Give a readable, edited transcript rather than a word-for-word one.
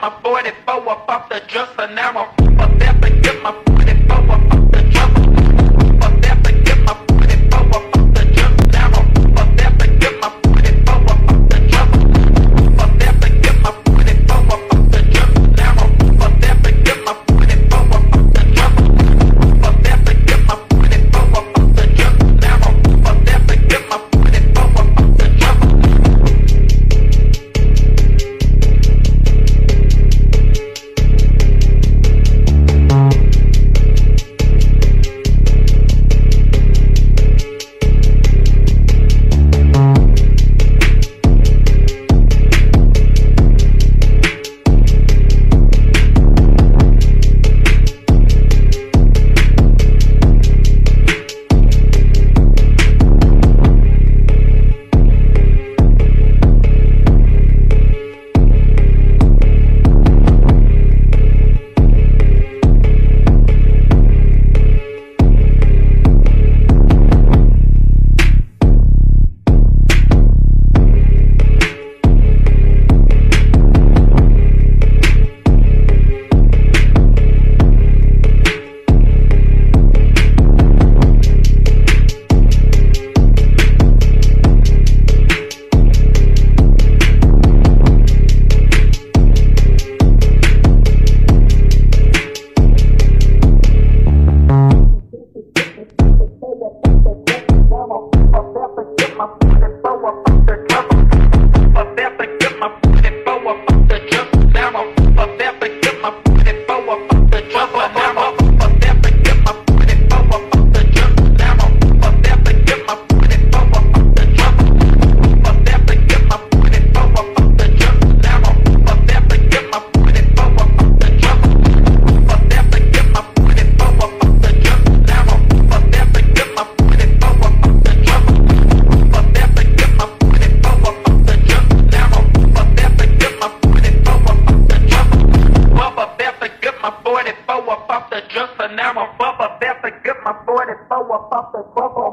my 44 up off the dresser. Now I'm up there to get my 44 up off the dresser. Up there to get my 44 up off the dresser. Now I'm up there to get my 44 up off the dresser. Up there to get my 44 up off the dresser. Now I'm up there to get my 44 up off the dresser. Up there to get my 44 up off the dresser. Now I'm up there to get my 44 up off the dresser. Now I'm up there to get my 44 up off the dresser.